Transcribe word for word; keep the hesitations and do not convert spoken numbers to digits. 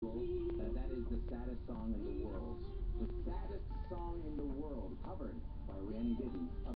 Uh, that is the saddest song in the world. The saddest song in the world, covered by Randy Giddens.